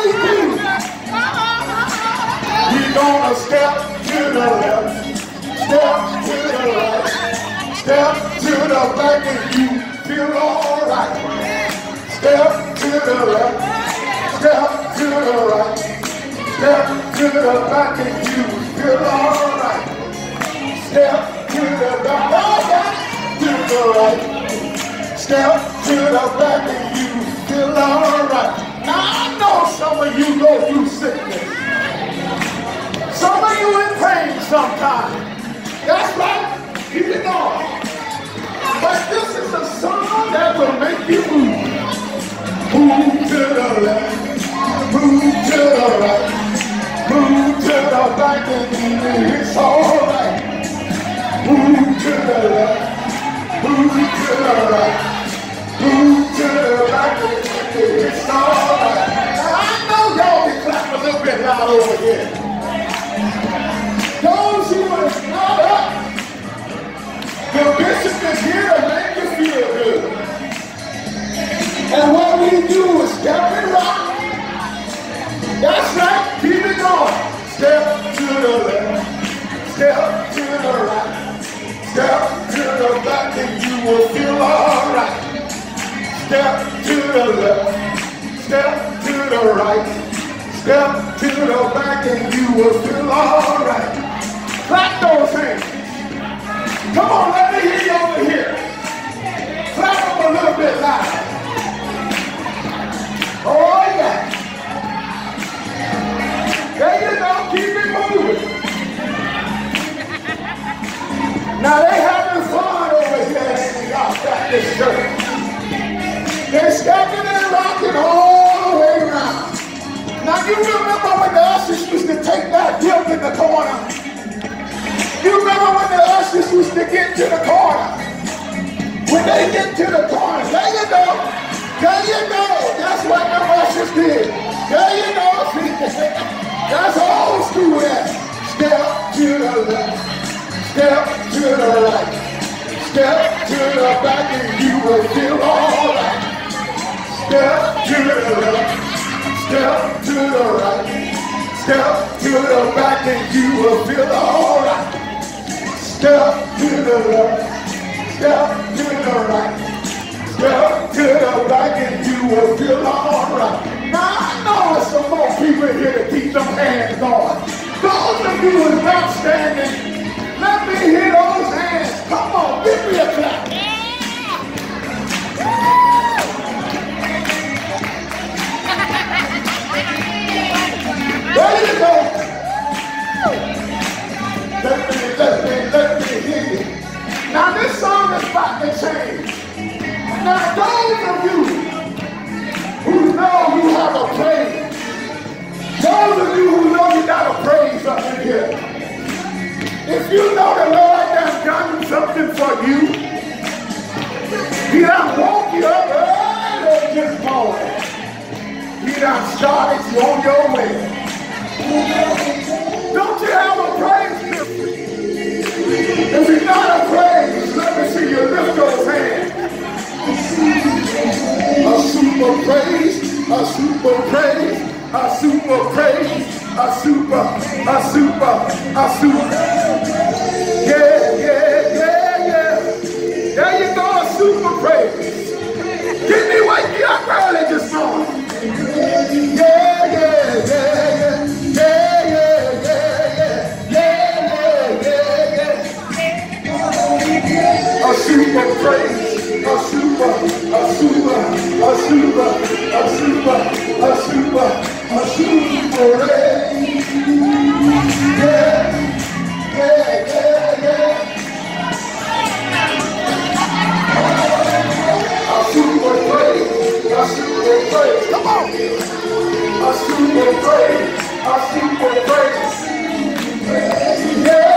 we do? We're gonna step to the left, step to the right, step to the back and you feel alright. Step to the left, step to the right, step to the back and you feel alright. Step to the back, to the right, step to the back and you feel alright. Now I know some of you go through sickness. Some of you in pain sometimes. That's right, keep it going. But this is a song that will make you move. Move to the left, move to the right, move to the back and it's alright. Move to the left, move to the right, move to the back and it's alright. Now I know y'all can clap a little bit loud over here. Those who are not up, the bishop is here to make you feel good. And what we do is step and rock. That's right, keep it going. Step to the left, step to the right, step to the back and you will feel alright. Step to the left, step to the right, step to the back and you will feel alright. Clap those hands. Come on, let me hear you over here. Clap them a little bit louder. Oh yeah. There you go, keep it moving. Now they having fun over here in the Y'all Baptist Church. They're stepping and rocking all the way around. Now you remember when the ushers used to take that dip in the corner? You remember when the ushers used to get to the corner? When they get to the corner, there you go. There you go. That's what the ushers did. There you go. That's old school there. Step to the left. Step to the right. Step to the back and you will feel alright. Step to the left. Step to the right. Step to the back and you will feel alright. Step to the left, step to the right, step to the back and you will feel alright. Now I know there's some more people here to keep them hands going. Those of you who are not standing, let me hear those hands. Come on, give me a clap. There you go. Let me hear you. Now this song is about to change. Now those of you who know you have a praise, those of you who know you got a praise up in here, if you know the Lord has done something for you, He done woke you up early this morning. He done started you on your way. Don't you have a praise gift? If you're not a praise, let me see you lift those hands. A super praise, a super praise, a super praise, a super. Yeah. There you go, a super praise. Get me wake you up early this morning. Yeah. A super praise, a super praise. Yeah. A super praise, come on. A super praise, yeah.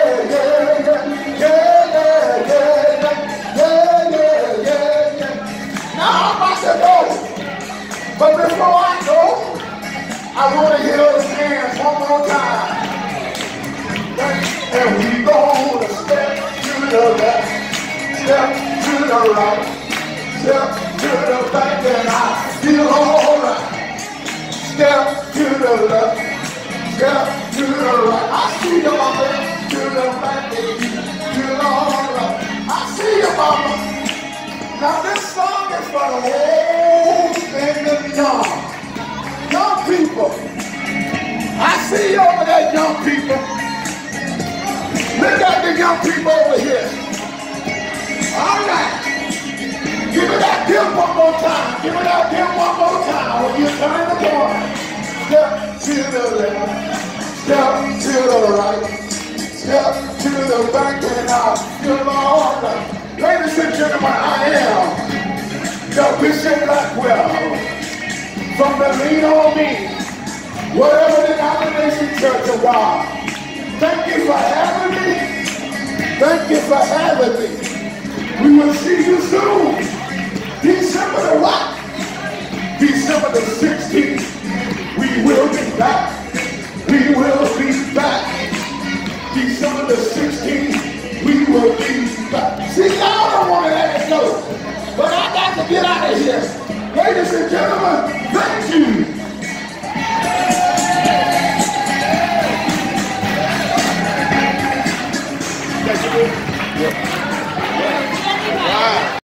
Now I'm about to go, but before I go, I want to hear those hands one more time. And we gonna step to the left, step to the right, step to the back, and I feel alright. Step to the left. Step to the right. I see you, mama. To the right. To the right. I see you, mama. Now this song is for the old and the young. Young people. I see you over there, young people. Look at the young people over here. All right. Give it that dip one more time. Give it that dip one more time. When you turn the corner. Step to the left. Step to the right. Step to the back and out. Good Lord. Ladies and gentlemen, I am the Bishop Blackwell from the Lean On Me, whatever denomination church of God. Thank you for having me. Thank you for having me. We will see you soon. December the what? December the 16th.